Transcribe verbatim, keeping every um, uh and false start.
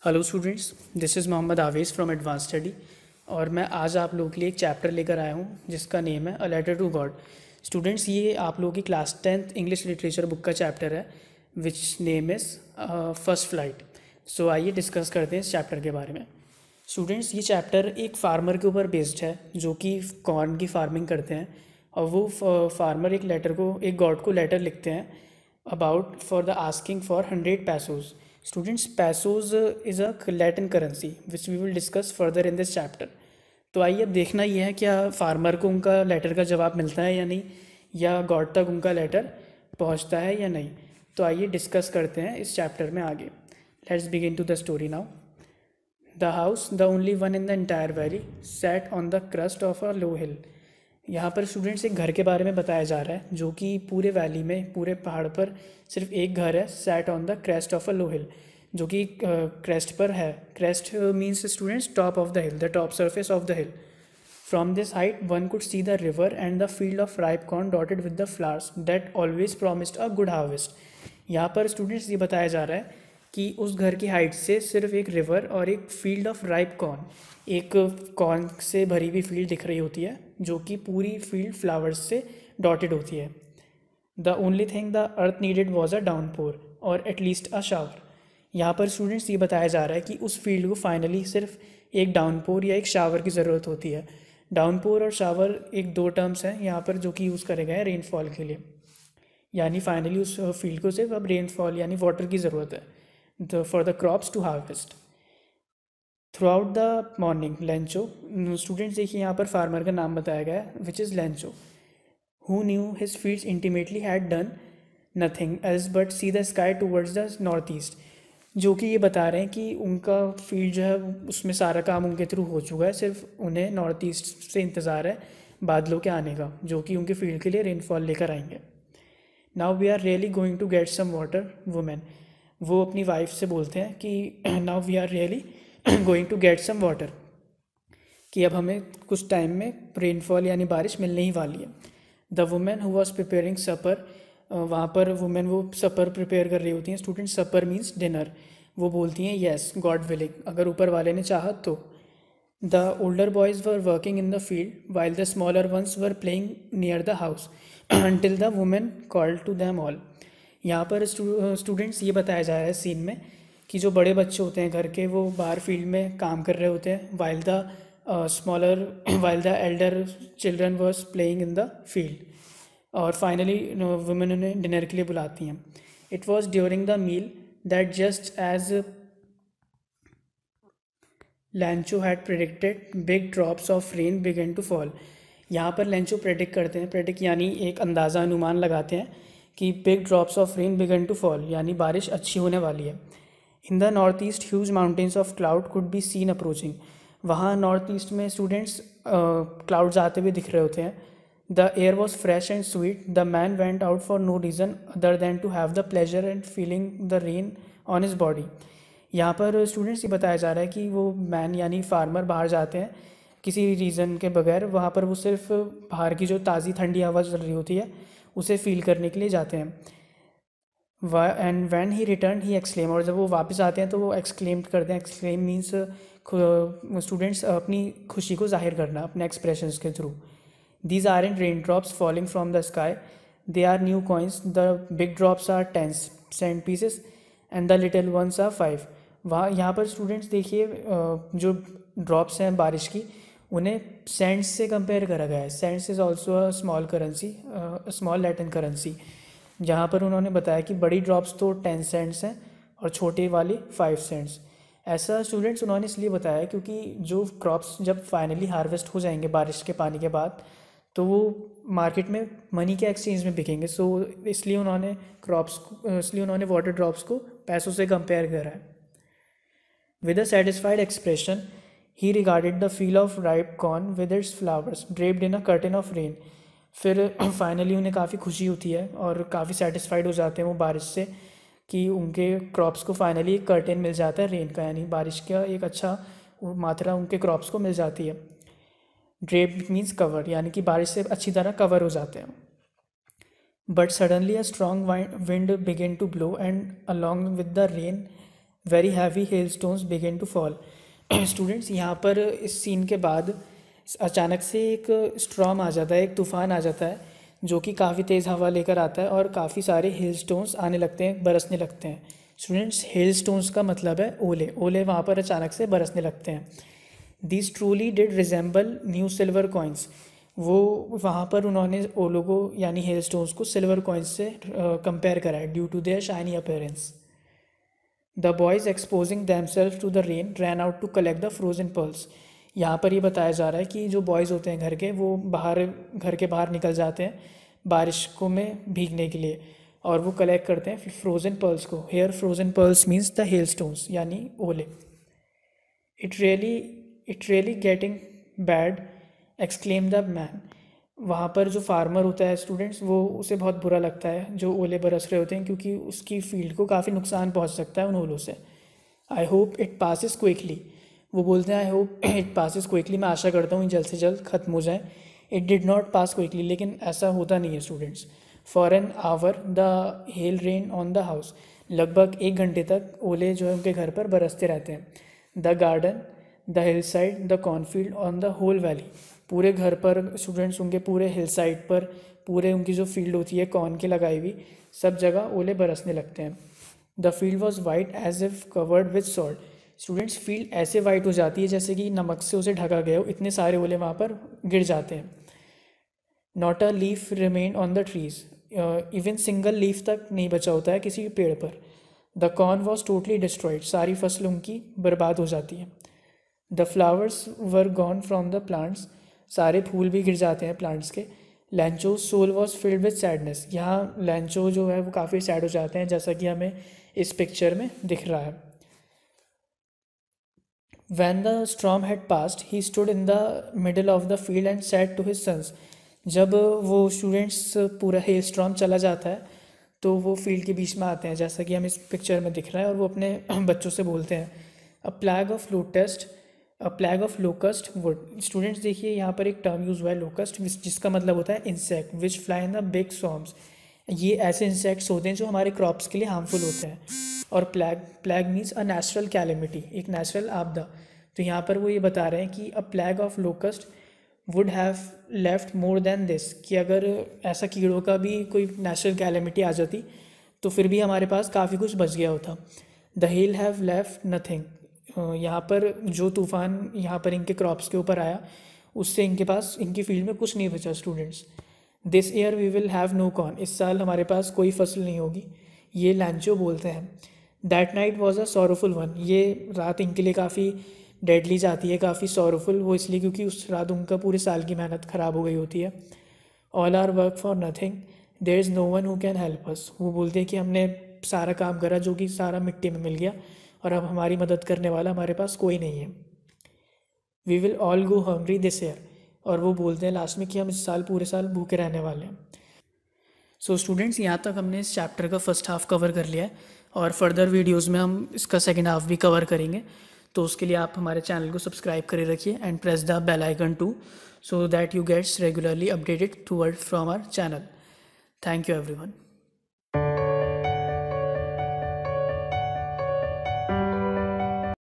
Hello students, this is Mohammad Awez from advance study. और मैं आज आप लोगों के लिए एक चैप्टर लेकर आया हूँ जिसका नेम है a letter to God. Students, ये आप लोगों की class tenth English literature book का चैप्टर है which name is first flight. So आइए डिस्कस करते हैं इस चैप्टर के बारे में। स्टूडेंट्स, ये चैप्टर एक फार्मर के ऊपर बेस्ड है जो कि कॉर्न की फार्मिंग करते हैं, और वो फार्मर एक लेटर को एक गॉड को लेटर लिखते हैं about for the asking for hundred pesos. Students, pesos is a Latin currency which we will discuss further in this chapter. तो आइए अब देखना ये है क्या फार्मर को उनका लेटर का जवाब मिलता है या नहीं, या गॉड तक उनका लेटर पहुंचता है या नहीं। तो आइए डिस्कस करते हैं इस चैप्टर में आगे। Let's begin to the story now. The house, the only one in the entire valley, sat on the crust of a low hill. यहाँ पर स्टूडेंट्स एक घर के बारे में बताया जा रहा है जो कि पूरे वैली में, पूरे पहाड़ पर सिर्फ एक घर है, sat on the crest of a low hill, जो कि क्रेस्ट पर है। Crest means students top of the hill, the top surface of the hill. From this height one could see the river and the field of ripe corn dotted with the flowers that always promised a good harvest. यहाँ पर students ये बताया जा रहा है कि उस घर की हाइट से सिर्फ एक रिवर और एक फील्ड ऑफ राइप कॉर्न, एक कॉर्न से भरी हुई फील्ड दिख रही होती है जो कि पूरी फील्ड फ्लावर्स से डॉटेड होती है। The only thing the earth needed was a downpour और एटलीस्ट अ शावर। यहाँ पर स्टूडेंट्स ये बताया जा रहा है कि उस फील्ड को फाइनली सिर्फ एक डाउनपोर या एक शावर की ज़रूरत होती है। डाउनपोर और शावर एक दो टर्म्स हैं यहाँ पर जो कि यूज़ करे गए हैं रेनफॉल के लिए, यानी फाइनली उस फील्ड को सिर्फ अब रेनफॉल यानी वाटर की ज़रूरत है the for the crops to harvest. Throughout the morning Lencho, students देखिए यहाँ पर फार्मर का नाम बताया गया है which is Lencho, who knew his fields intimately had done nothing else but see the sky towards the north east. जो कि ये बता रहे हैं कि उनका फील्ड जो है उसमें सारा काम उनके थ्रू हो चुका है, सिर्फ उन्हें नॉर्थ ईस्ट से इंतज़ार है बादलों के आने का जो कि उनके फील्ड के लिए रेनफॉल लेकर आएंगे। Now we are really going to get some water woman. वो अपनी वाइफ से बोलते हैं कि now we are really going to get some water, कि अब हमें कुछ टाइम में रेनफॉल यानी बारिश मिलने ही वाली है। The woman who was preparing supper, वहाँ पर वुमेन वो सपर प्रिपेयर कर रही होती हैं। Student, supper means dinner. वो बोलती हैं येस गॉड विलिंग, अगर ऊपर वाले ने चाहा तो। The older boys were working in the field while the smaller ones were playing near the house until the woman called to them all. यहाँ पर स्टूडेंट्स ये बताया जा रहा है सीन में कि जो बड़े बच्चे होते हैं घर के वो बाहर फील्ड में काम कर रहे होते हैं, while the smaller while the elder children were playing in the field. और फाइनली वुमेन उन्हें डिनर के लिए बुलाती हैं। It was during the meal that just as Lencho had predicted big drops of rain began to fall. यहाँ पर Lencho predict करते हैं, प्रेडिक्ट यानी एक अंदाज़ा अनुमान लगाते हैं कि big drops of rain began to fall यानी बारिश अच्छी होने वाली है। In the north east huge mountains of cloud could be seen approaching. वहाँ नॉर्थ ईस्ट में स्टूडेंट्स क्लाउड्स आते हुए दिख रहे होते हैं। The air was fresh and sweet. The man went out for no reason other than to have the pleasure and feeling the rain on his body. यहाँ पर स्टूडेंट्स ये बताया जा रहा है कि वो मैन यानी फार्मर बाहर जाते हैं किसी रीज़न के बगैर, वहाँ पर वो सिर्फ बाहर की जो ताज़ी ठंडी हवा चल रही होती है उसे फील करने के लिए जाते हैं। And when he return he exclaim, और जब वो वापस आते हैं तो वो एक्सक्लेम करते हैं। एक्सक्लेम मीन्स स्टूडेंट्स अपनी खुशी को जाहिर करना अपने एक्सप्रेशंस के थ्रू। These are in rain drops falling from the sky, they are new coins, the big drops are ten cent pieces and the little ones are five. वहाँ यहाँ पर स्टूडेंट्स देखिए जो ड्रॉप्स हैं बारिश की उन्हें सेंट्स से कंपेयर करा गया है। Cents is also a small currency, small Latin currency. जहाँ पर उन्होंने बताया कि बड़ी ड्रॉप्स तो टेन सेंट्स हैं और छोटी वाली फाइव सेंट्स। ऐसा स्टूडेंट्स उन्होंने इसलिए बताया क्योंकि जो क्रॉप्स जब फाइनली हार्वेस्ट हो जाएंगे बारिश के पानी के बाद तो वो मार्केट में मनी के एक्सचेंज में बिकेंगे। सो इसलिए उन्होंने क्रॉप्स इसलिए उन्होंने वाटर ड्रॉप्स को पैसों से कंपेयर करा है। With a satisfied expression he regarded the field of ripe corn with its flowers draped in a curtain of rain. फिर फाइनली उन्हें काफ़ी खुशी होती है और काफ़ी सेटिस्फाइड हो जाते हैं वो बारिश से कि उनके क्रॉप्स को फाइनली एक कर्टेन मिल जाता है रेन का, यानी बारिश का एक अच्छा मात्रा उनके क्रॉप्स को मिल जाती है। ड्रेप मीन्स कवर, यानी कि बारिश से अच्छी तरह कवर हो जाते हैं। But suddenly a strong wind began to blow and along with the rain very heavy hail stones begin to fall. Students, यहाँ पर इस सीन के बाद अचानक से एक स्ट्रॉम आ जाता है, एक तूफ़ान आ जाता है जो कि काफ़ी तेज़ हवा लेकर आता है और काफ़ी सारे हेल स्टोन्स आने लगते हैं, बरसने लगते हैं। स्टूडेंट्स, हेल स्टोन्स का मतलब है ओले। ओले वहाँ पर अचानक से बरसने लगते हैं। These truly did resemble new silver coins. वो वहाँ पर उन्होंने ओलों को यानी हेल स्टोन्स को सिल्वर कॉइन्स से कंपेयर करा है due to their shiny appearance. The boys exposing themselves to the rain ran out to collect the frozen pearls. यहाँ पर ये बताया जा रहा है कि जो बॉयज़ होते हैं घर के, वो बाहर घर के बाहर निकल जाते हैं बारिश को में भीगने के लिए, और वो कलेक्ट करते हैं फ्रोजन पर्ल्स को। Here frozen pearls means the hail stones यानी ओले। It really it really getting bad exclaim the man. वहाँ पर जो फार्मर होता है स्टूडेंट्स, वो उसे बहुत बुरा लगता है जो ओले बरस रहे होते हैं, क्योंकि उसकी फील्ड को काफ़ी नुकसान पहुँच सकता है उन ओलों से। I hope it passes quickly. वो बोलते हैं I hope it passes quickly, मैं आशा करता हूँ जल्द से जल्द ख़त्म हो जाए। It did not pass quickly, लेकिन ऐसा होता नहीं है students. For an hour the hail rain on the house. लगभग एक घंटे तक ओले जो है उनके घर पर बरसते रहते हैं। The garden, the hill side, the cornfield, on the whole valley. पूरे घर पर स्टूडेंट्स, उनके पूरे हिल साइड पर, पूरे उनकी जो फील्ड होती है कॉर्न की लगाई हुई, सब जगह ओले बरसने लगते हैं। The field was white as if covered with salt. Students, field ऐसे वाइट हो जाती है जैसे कि नमक से उसे ढका गया हो, इतने सारे ओले वहाँ पर गिर जाते हैं। Not a leaf remain on the trees. Even single leaf तक नहीं बचा होता है किसी पेड़ पर। The corn was totally destroyed. सारी फसलें उनकी बर्बाद हो जाती हैं। The flowers were gone from the plants. सारे फूल भी गिर जाते हैं प्लांट्स के। Lencho soul was filled with sadness. यहाँ लैंचो जो है वो काफ़ी सैड हो जाते हैं, जैसा कि हमें इस पिक्चर में दिख रहा है। When the storm had passed, he stood in the middle of the field and said to his sons. जब वो स्टूडेंट्स पूरा हेल स्टॉर्म चला जाता है तो वो फील्ड के बीच में आते हैं, जैसा कि हम इस पिक्चर में दिख रहा है, और वो अपने बच्चों से बोलते हैं a plague of locust a plague of locust would. Students देखिए, यहाँ पर एक टर्म यूज़ हुआ है लोकस्ट, जिसका मतलब होता है insect which fly in the big swarms. ये ऐसे इंसेक्ट्स होते हैं जो हमारे क्रॉप्स के लिए हार्मफुल होते हैं। और plague plague means a natural calamity, एक नेचुरल आपदा। तो यहाँ पर वो ये बता रहे हैं कि a plague of locust would have left more than this, कि अगर ऐसा कीड़ों का भी कोई नेचुरल कैलेमिटी आ जाती तो फिर भी हमारे पास काफ़ी कुछ बच गया होता। The hail have left nothing. यहाँ पर जो तूफ़ान यहाँ पर इनके क्रॉप्स के ऊपर आया, उससे इनके पास इनकी फील्ड में कुछ नहीं बचा students. This year we will have no corn. इस साल हमारे पास कोई फसल नहीं होगी, ये लैंचो बोलते हैं। That night was a sorrowful one. ये रात इनके लिए काफ़ी डेडली जाती है, काफ़ी सॉरोफुल, वो इसलिए क्योंकि उस रात उनका पूरे साल की मेहनत ख़राब हो गई होती है। All our work for nothing, there is no one who can help us. वो बोलते हैं कि हमने सारा काम करा जो कि सारा मिट्टी में मिल गया, और अब हमारी मदद करने वाला हमारे पास कोई नहीं है। We will all go hungry this year. और वो बोलते हैं लास्ट में कि हम इस साल पूरे साल भूखे रहने वाले हैं। सो स्टूडेंट्स, यहाँ तक हमने इस चैप्टर का फर्स्ट हाफ कवर कर लिया है, और फर्दर वीडियोज़ में हम इसका सेकेंड हाफ भी कवर करेंगे। तो उसके लिए आप हमारे चैनल को सब्सक्राइब करे रखिए and press the bell icon too, so that you gets regularly updated to word from our channel. Thank you everyone.